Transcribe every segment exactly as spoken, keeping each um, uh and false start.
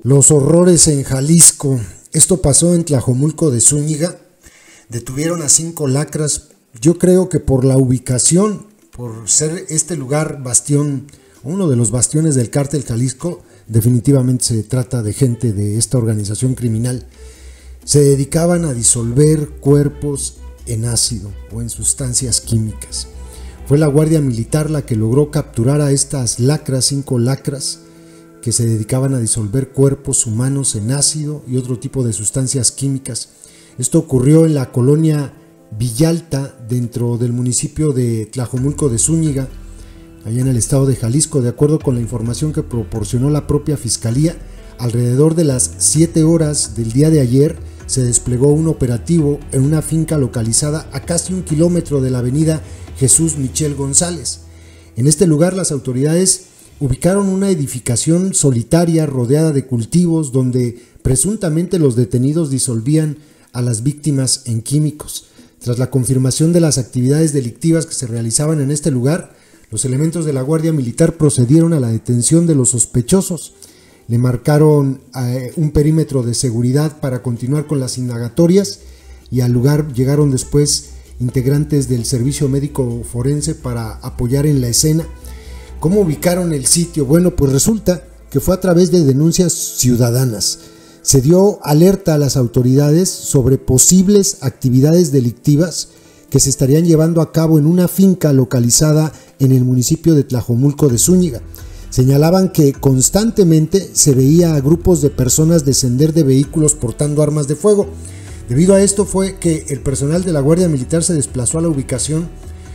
Los horrores en Jalisco. Esto pasó en Tlajomulco de Zúñiga. Detuvieron a cinco lacras, yo creo que por la ubicación, por ser este lugar bastión, uno de los bastiones del cártel Jalisco. Definitivamente se trata de gente de esta organización criminal. Se dedicaban a disolver cuerpos en ácido o en sustancias químicas. Fue la Guardia Militar la que logró capturar a estas lacras, cinco lacras, que se dedicaban a disolver cuerpos humanos en ácido y otro tipo de sustancias químicas. Esto ocurrió en la colonia Villalta, dentro del municipio de Tlajomulco de Zúñiga, allá en el estado de Jalisco. De acuerdo con la información que proporcionó la propia Fiscalía, alrededor de las siete horas del día de ayer se desplegó un operativo en una finca localizada a casi un kilómetro de la avenida Jesús Michel González. En este lugar las autoridades ubicaron una edificación solitaria rodeada de cultivos donde presuntamente los detenidos disolvían a las víctimas en químicos. Tras la confirmación de las actividades delictivas que se realizaban en este lugar, los elementos de la Guardia Militar procedieron a la detención de los sospechosos. Le marcaron eh, un perímetro de seguridad para continuar con las indagatorias y al lugar llegaron después integrantes del Servicio Médico Forense para apoyar en la escena. ¿Cómo ubicaron el sitio? Bueno, pues resulta que fue a través de denuncias ciudadanas. Se dio alerta a las autoridades sobre posibles actividades delictivas que se estarían llevando a cabo en una finca localizada en el municipio de Tlajomulco de Zúñiga. Señalaban que constantemente se veía a grupos de personas descender de vehículos portando armas de fuego. Debido a esto fue que el personal de la Guardia Militar se desplazó a la ubicación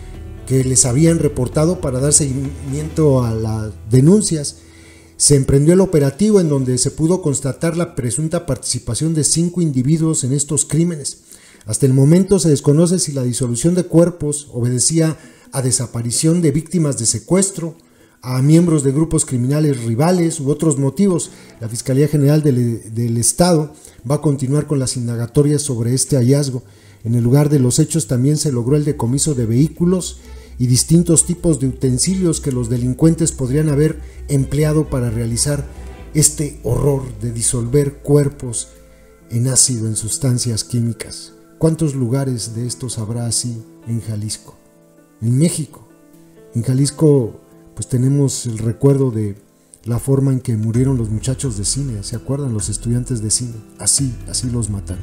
que les habían reportado para dar seguimiento a las denuncias. Se emprendió el operativo en donde se pudo constatar la presunta participación de cinco individuos en estos crímenes. Hasta el momento se desconoce si la disolución de cuerpos obedecía a desaparición de víctimas de secuestro, a miembros de grupos criminales rivales u otros motivos. La Fiscalía General del, del Estado va a continuar con las indagatorias sobre este hallazgo. En el lugar de los hechos también se logró el decomiso de vehículos y distintos tipos de utensilios que los delincuentes podrían haber empleado para realizar este horror de disolver cuerpos en ácido, en sustancias químicas. ¿Cuántos lugares de estos habrá así en Jalisco? En México. En Jalisco pues tenemos el recuerdo de la forma en que murieron los muchachos de cine, ¿se acuerdan? Los estudiantes de cine, así, así los mataron.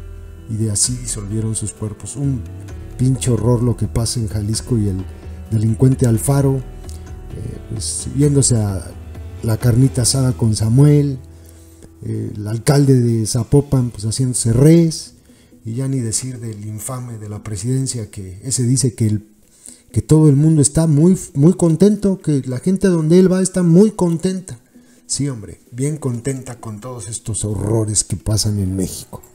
Y de así disolvieron sus cuerpos. Un pinche horror lo que pasa en Jalisco, y el delincuente Alfaro, eh, pues yéndose a la carnita asada con Samuel, eh, el alcalde de Zapopan pues haciéndose res, y ya ni decir del infame de la presidencia, que ese dice que, el, que todo el mundo está muy, muy contento, que la gente donde él va está muy contenta. Sí, hombre, bien contenta con todos estos horrores que pasan en México.